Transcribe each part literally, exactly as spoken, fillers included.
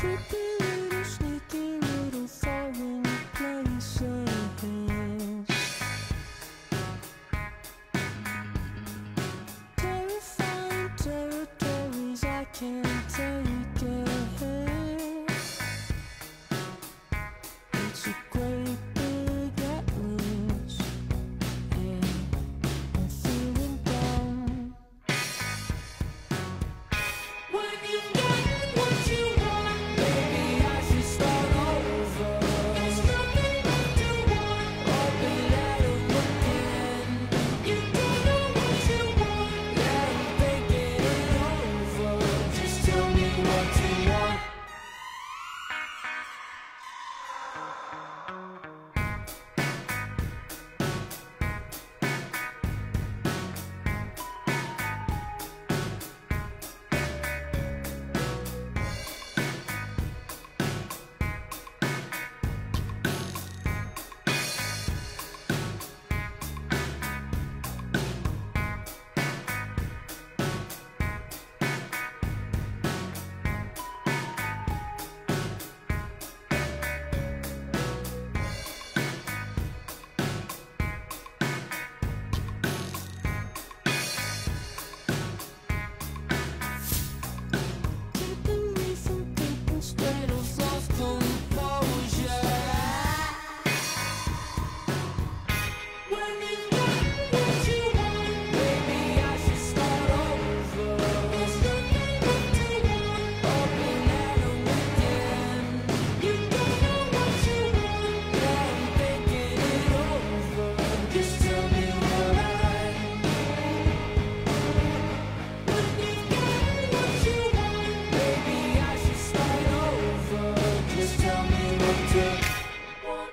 Creepy little, sneaky little foreign places. Terrifying territories I can't take it. It's a great big atlas, and I'm feeling down. When you've gotten what you want, maybe I should start over. There's nothing left to want, open that up again. You don't know what you want, yeah, I'm thinking it over. Just tell me what you want. Keeping me from thinking straight or lost composure. When you've gotten what you want, maybe I should start over. There's nothing left to want, open that up again. You don't know what you want, yeah, I'm thinking it over. Just tell me what I. When you've gotten what you want, maybe I should start over. Just tell me what to want.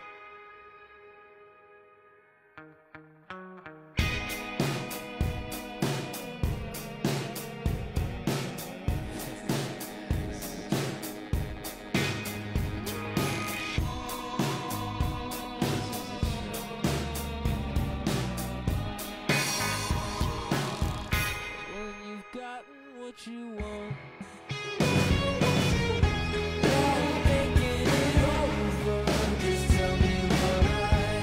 When you've gotten what you want, yeah, I'm thinking it over. Just tell me what I.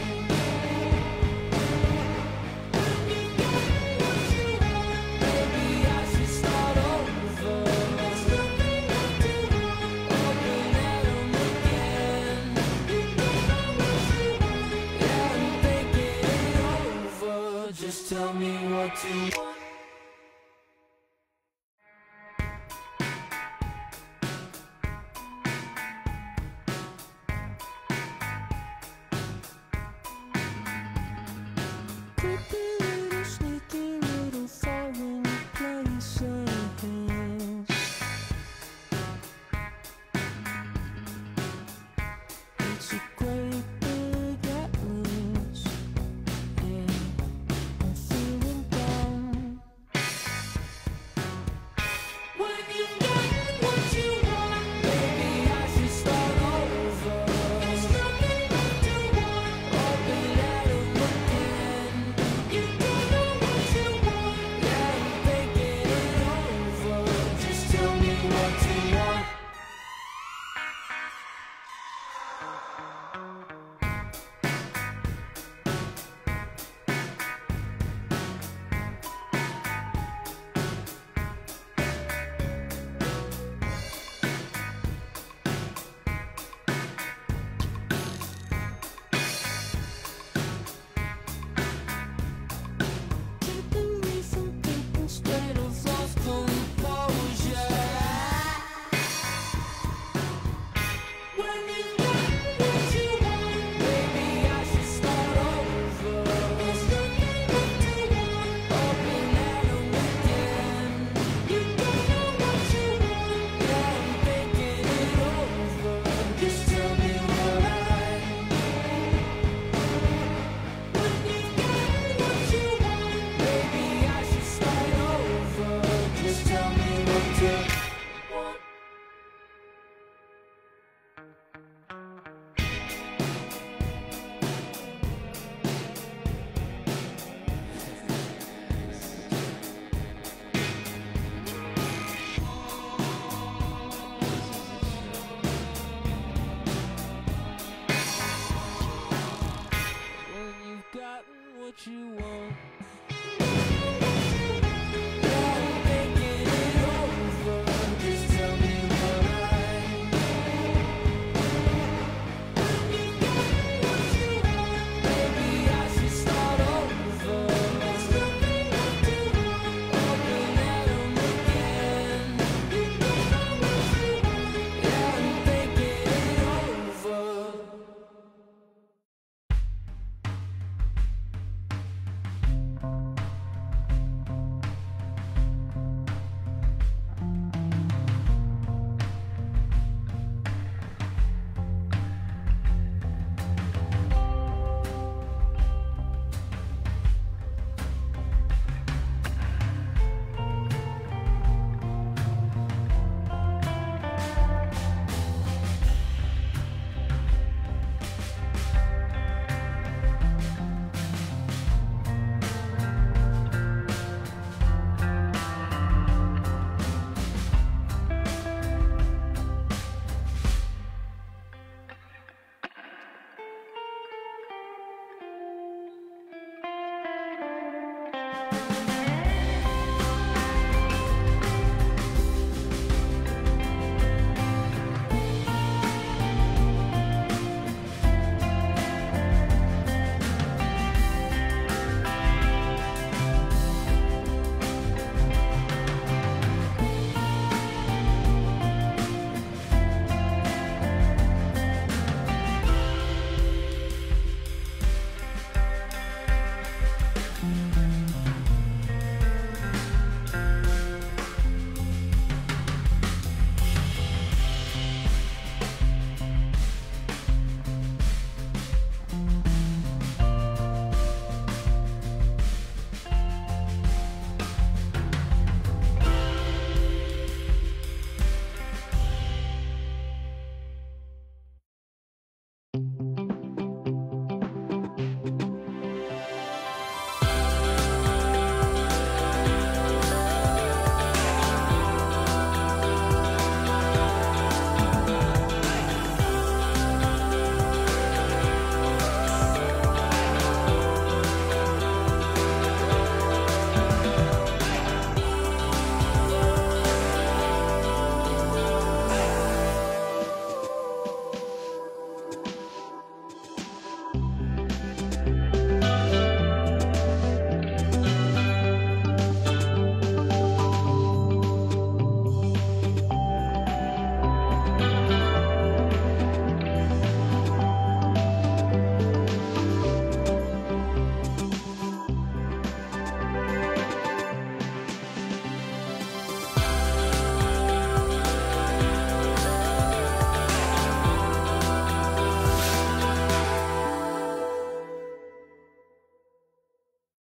When you've gotten what you want, maybe I should start over. There's nothing left to want, open that up again. You don't know what you want, yeah, I'm thinking it over. Just tell me what to want.